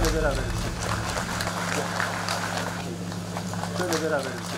beraberiz. Şöyle beraberiz.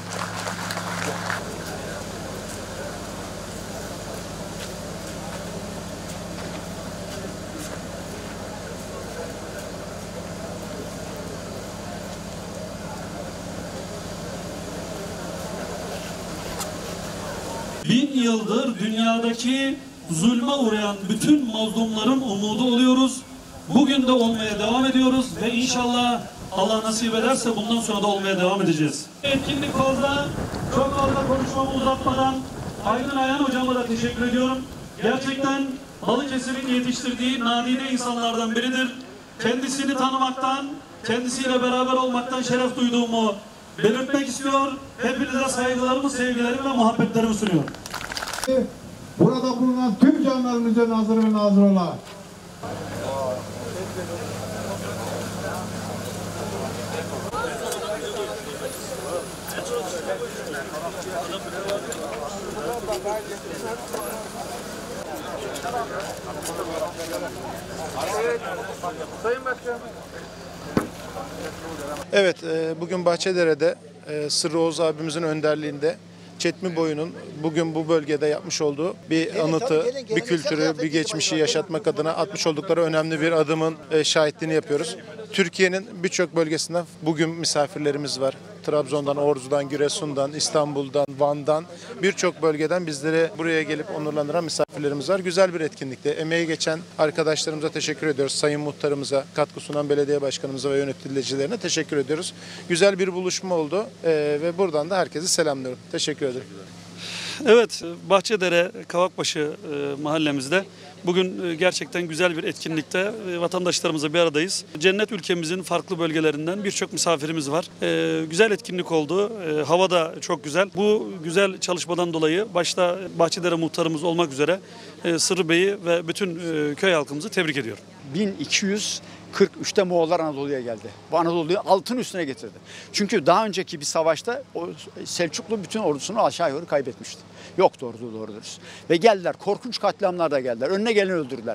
1000 yıldır dünyadaki zulme uğrayan bütün mazlumların umudu oluyoruz. Bugün de olmaya devam ediyoruz ve inşallah Allah nasip ederse bundan sonra da olmaya devam edeceğiz. Etkinlik fazla, çok fazla konuşmamı uzatmadan Aydın Ayhan hocama da teşekkür ediyorum. Gerçekten Balıkesir'in yetiştirdiği nadide insanlardan biridir. Kendisini tanımaktan, kendisiyle beraber olmaktan şeref duyduğumu belirtmek istiyor. Hepinize saygılarımı, sevgilerimi ve muhabbetlerimi sunuyorum. Burada bulunan tüm canlarımıza nazır ve nazır ola. Evet, bugün Bahçedere'de Sırrı Oğuz abimizin önderliğinde Çetmiboyu'nun bugün bu bölgede yapmış olduğu bir anıtı, bir kültürü, bir geçmişi yaşatmak adına atmış oldukları önemli bir adımın şahitliğini yapıyoruz. Türkiye'nin birçok bölgesinden bugün misafirlerimiz var. Trabzon'dan, Ordu'dan, Giresun'dan, İstanbul'dan, Van'dan birçok bölgeden bizleri buraya gelip onurlandıran misafirlerimiz var. Güzel bir etkinlikte. Emeği geçen arkadaşlarımıza teşekkür ediyoruz. Sayın Muhtarımıza, katkı sunan belediye başkanımıza ve yöneticilerine teşekkür ediyoruz. Güzel bir buluşma oldu ve buradan da herkese selamlıyorum. Teşekkür ederim. Evet, Bahçedere, Kavakbaşı mahallemizde bugün gerçekten güzel bir etkinlikte vatandaşlarımızla bir aradayız. Cennet ülkemizin farklı bölgelerinden birçok misafirimiz var. Güzel etkinlik oldu. Hava da çok güzel. Bu güzel çalışmadan dolayı başta Bahçedere muhtarımız olmak üzere Sırrı Bey'i ve bütün köy halkımızı tebrik ediyorum. 1243'te Moğollar Anadolu'ya geldi. Bu Anadolu'yu altın üstüne getirdi. Çünkü daha önceki bir savaşta o Selçuklu bütün ordusunu aşağı yukarı kaybetmişti. Yoktu ordu doğru dürüst. Ve geldiler. Korkunç katliamlar da geldiler. Önüne geleni öldürdüler.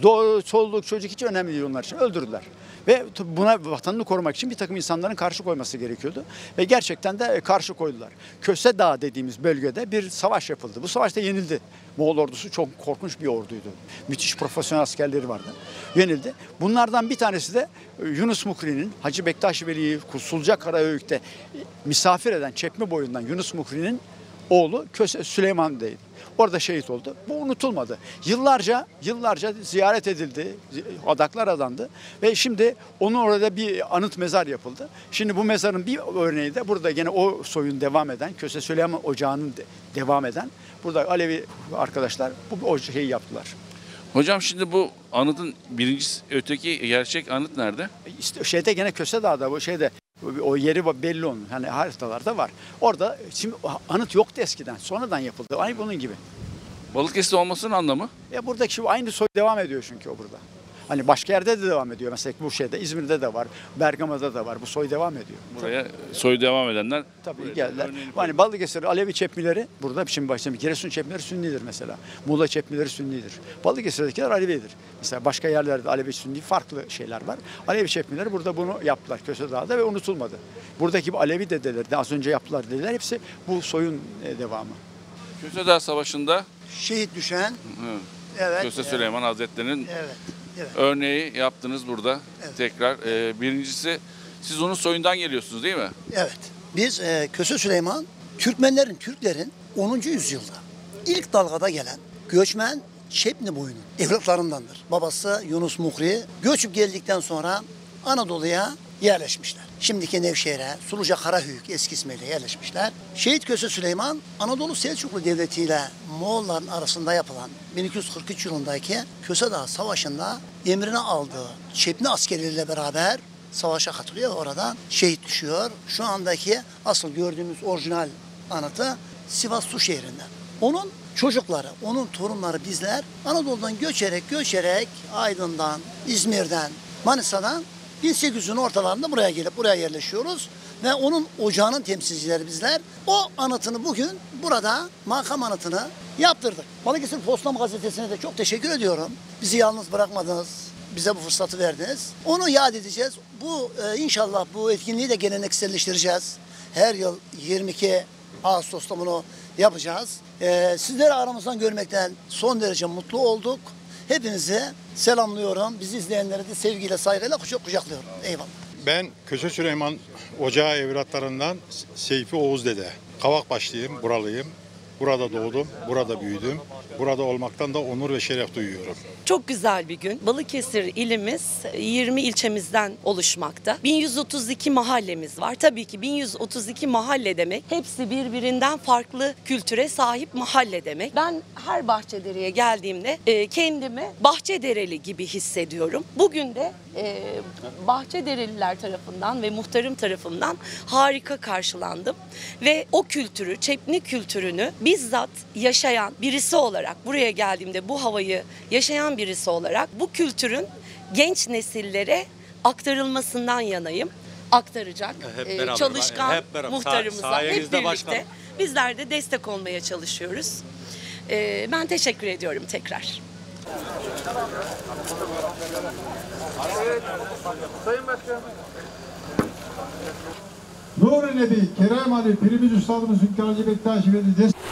Soluk çocuk hiç önemli değil onlar için. Öldürdüler. Ve buna vatanını korumak için bir takım insanların karşı koyması gerekiyordu. Ve gerçekten de karşı koydular. Köse Dağı dediğimiz bölgede bir savaş yapıldı. Bu savaşta yenildi. Moğol ordusu çok korkunç bir orduydu. Müthiş profesyonel askerleri vardı. Yenildi. Bunlardan bir tanesi de Yunus Mukri'nin, Hacı Bektaş Veli'yi Sulca Karayöyük'te misafir eden Çetmiboyu'ndan Yunus Mukri'nin oğlu Köse Süleyman Bey'di. Orada şehit oldu. Bu unutulmadı. Yıllarca ziyaret edildi. Adaklar adandı. Ve şimdi onun orada bir anıt mezar yapıldı. Şimdi bu mezarın bir örneği de burada gene o soyun devam eden, Köse Süleyman Ocağı'nın devam eden burada Alevi arkadaşlar o şeyi yaptılar. Hocam şimdi bu anıtın birincisi, öteki gerçek anıt nerede? İşte şeyde gene Köse Dağı'da bu şeyde o yeri belli onun. Hani haritalarda var. Orada şimdi anıt yoktu eskiden. Sonradan yapıldı. Aynı bunun gibi. Balıkesir olmasının anlamı? Buradaki aynı soy devam ediyor çünkü o burada. Hani başka yerde de devam ediyor. Mesela bu şeyde İzmir'de de var. Bergama'da da var. Bu soy devam ediyor. Buraya soy devam edenler Tabii geldiler. Hani Balıkesir Alevi Çepmileri burada şimdi başlayalım. Giresun Çepmileri Sünnidir mesela. Muğla Çepmileri Sünnidir. Balıkesir'dekiler Alevidir. Mesela başka yerlerde Alevi Sünni farklı şeyler var. Alevi Çepmileri burada bunu yaptılar Köse Dağı'da ve unutulmadı. Buradaki bu Alevi dedeler de az önce yaptılar dediler. Hepsi bu soyun devamı. Köse Dağı Savaşı'nda şehit düşen, evet, Köse Süleyman Hazretleri'nin evet. örneği yaptınız burada. Evet. Tekrar. Birincisi siz onun soyundan geliyorsunuz değil mi? Evet. Biz Köse Süleyman, Türklerin 10. yüzyılda ilk dalgada gelen göçmen Çetmiboyu'nun evlatlarındandır. Babası Yunus Mukri göçüp geldikten sonra Anadolu'ya yerleşmişler. Şimdiki Nevşehir'e, Suluca Karahöyük eski ismiyle yerleşmişler. Şehit Köse Süleyman, Anadolu Selçuklu Devleti ile Moğolların arasında yapılan 1243 yılındaki Köse Dağı Savaşı'nda emrine aldığı Çepni askerleriyle beraber savaşa katılıyor. Oradan şehit düşüyor. Şu andaki asıl gördüğümüz orijinal anıtı Sivas Su şehrinde. Onun çocukları, onun torunları bizler Anadolu'dan göçerek Aydın'dan, İzmir'den, Manisa'dan 1800'ün ortalarında buraya gelip buraya yerleşiyoruz ve onun ocağının temsilcileri bizler. O anıtını bugün burada makam anıtını yaptırdık. Balıkesir Postam Gazetesi'ne de çok teşekkür ediyorum. Bizi yalnız bırakmadınız. bize bu fırsatı verdiniz. Onu yad edeceğiz. Bu inşallah bu etkinliği de gelenekselleştireceğiz. Her yıl 22 Ağustos'ta bunu yapacağız. Sizleri aramızdan görmekten son derece mutlu olduk. Hepinizi selamlıyorum. Bizi izleyenleri de sevgiyle, saygıyla kucaklıyorum. Eyvallah. Ben Köse Süleyman Ocağı evlatlarından Seyfi Oğuz Dede. Kavakbaşlıyım, buralıyım. Burada doğdum, burada büyüdüm. Burada olmaktan da onur ve şeref duyuyorum. Çok güzel bir gün. Balıkesir ilimiz 20 ilçemizden oluşmakta. 1132 mahallemiz var. Tabii ki 1132 mahalle demek hepsi birbirinden farklı kültüre sahip mahalle demek. Ben her Bahçedere'ye geldiğimde kendimi Bahçedereli gibi hissediyorum. Bugün de Bahçedereliler tarafından ve muhtarım tarafından harika karşılandım. Ve o kültürü, Çepni kültürünü bizzat yaşayan birisi olarak buraya geldiğimde bu havayı yaşayan birisi olarak bu kültürün genç nesillere aktarılmasından yanayım. Aktaracak çalışkan muhtarımıza hep birlikte başkanım. Bizler de destek olmaya çalışıyoruz. Ben teşekkür ediyorum tekrar. Sayın Başkanım. Nur-i Nebi, Kerem Ali, Pirimiz Üstadımız Hünkâr Hacı Bektaş Veli